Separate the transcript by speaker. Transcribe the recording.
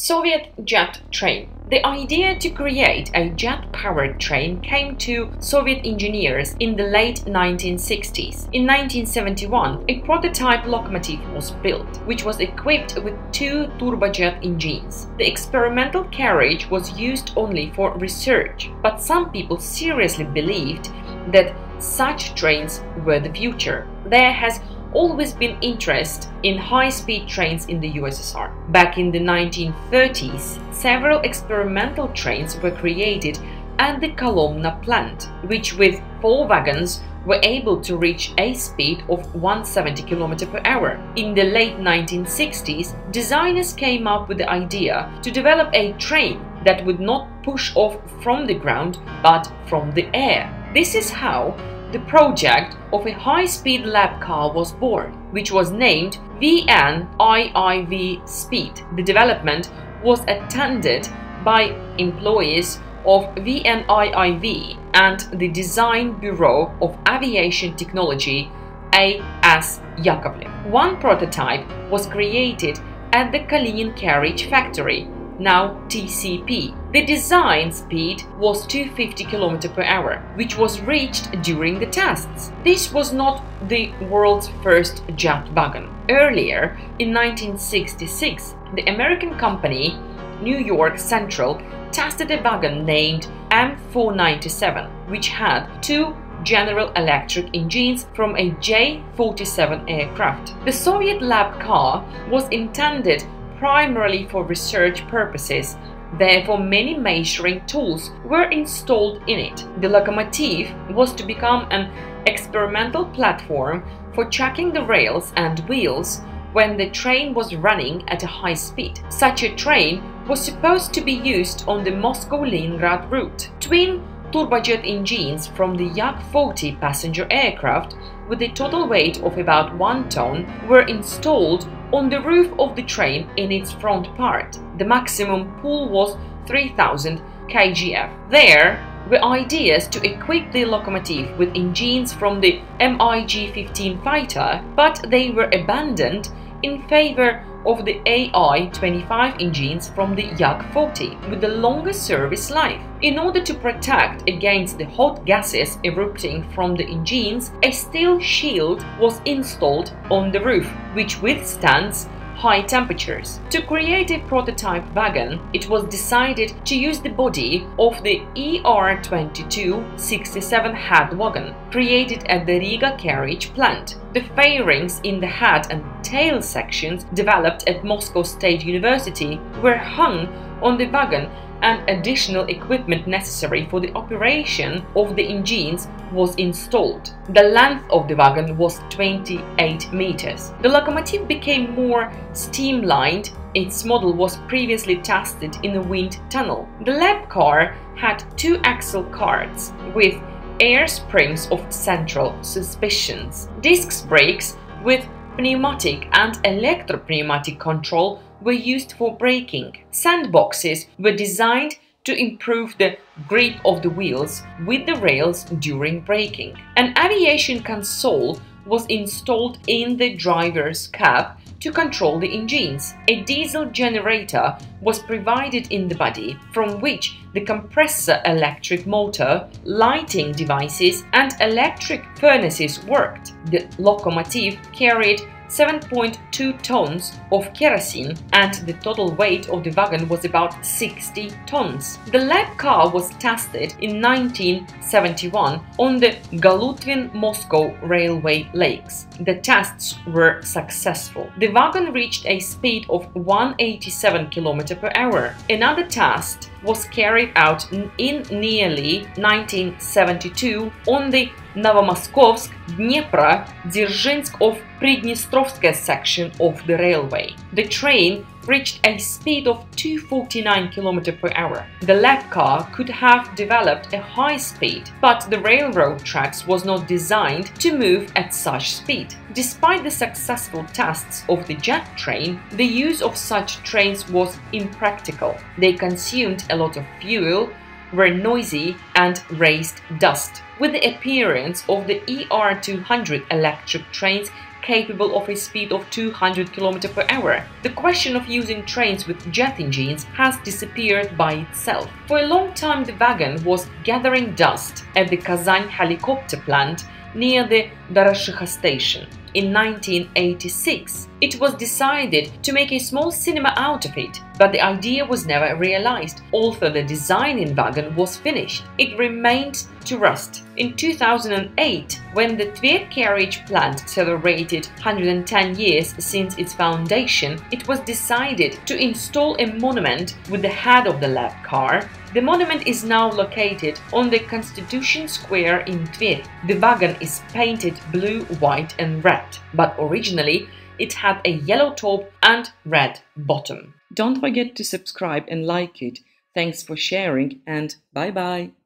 Speaker 1: Soviet jet train. The idea to create a jet-powered train came to Soviet engineers in the late 1960s. In 1971, a prototype locomotive was built, which was equipped with two turbojet engines. The experimental carriage was used only for research, but some people seriously believed that such trains were the future. There has always been interest in high-speed trains in the USSR. Back in the 1930s, several experimental trains were created at the Kolomna plant, which with 4 wagons were able to reach a speed of 170 km per hour. In the late 1960s, designers came up with the idea to develop a train that would not push off from the ground but from the air. This is how the project of a high-speed lab car was born, which was named VN-IIV Speed. The development was attended by employees of VN-IIV and the Design Bureau of Aviation Technology A.S. Yakovlev. One prototype was created at the Kalinin Carriage Factory, now TCP. The design speed was 250 km per hour, which was reached during the tests. This was not the world's first jet wagon. Earlier, in 1966, the American company New York Central tested a wagon named M497, which had 2 General Electric engines from a J-47 aircraft. The Soviet lab car was intended primarily for research purposes, therefore many measuring tools were installed in it. The locomotive was to become an experimental platform for checking the rails and wheels when the train was running at a high speed. Such a train was supposed to be used on the Moscow-Leningrad route. Twin turbojet engines from the Yak-40 passenger aircraft with a total weight of about 1 ton were installed on the roof of the train in its front part. The maximum pull was 3000 kgf. There were ideas to equip the locomotive with engines from the MiG-15 fighter, but they were abandoned in favor of the AI-25 engines from the Yak-40 with the longer service life. In order to protect against the hot gases erupting from the engines, a steel shield was installed on the roof, which withstands high temperatures. To create a prototype wagon, it was decided to use the body of the ER-22-67 head wagon, created at the Riga carriage plant. The fairings in the head and tail sections, developed at Moscow State University, were hung on the wagon, and additional equipment necessary for the operation of the engines was installed. The length of the wagon was 28 meters. The locomotive became more streamlined. Its model was previously tested in a wind tunnel. The lab car had 2 axle carts with air springs of central suspensions. Disc brakes with pneumatic and electro-pneumatic control were used for braking. Sandboxes were designed to improve the grip of the wheels with the rails during braking. An aviation console was installed in the driver's cab to control the engines. A diesel generator was provided in the body, from which the compressor electric motor, lighting devices and electric furnaces worked. The locomotive carried 7.2 tons of kerosene and the total weight of the wagon was about 60 tons. The lab car was tested in 1971 on the Galutvin-Moscow railway lakes. The tests were successful. The wagon reached a speed of 187 km per hour. Another test was carried out in nearly 1972 on the Novomoskovsk-Dnepro-Dzержinsk-Pridnestrovskaya section of the railway. The train reached a speed of 249 km per hour. The lab car could have developed a high speed, but the railroad tracks was not designed to move at such speed. Despite the successful tests of the jet train, the use of such trains was impractical. They consumed a lot of fuel, were noisy and raised dust. With the appearance of the ER-200 electric trains capable of a speed of 200 km per hour. The question of using trains with jet engines has disappeared by itself. For a long time, the wagon was gathering dust at the Kazan helicopter plant near the Darashikha station. In 1986, it was decided to make a small cinema out of it, but the idea was never realized, although the design in wagon was finished. It remained to rust. In 2008, when the Tver carriage plant celebrated 110 years since its foundation, it was decided to install a monument with the head of the lab car. The monument is now located on the Constitution Square in Tver. The wagon is painted blue, white and red, but originally it had a yellow top and red bottom. Don't forget to subscribe and like it. Thanks for sharing and bye-bye.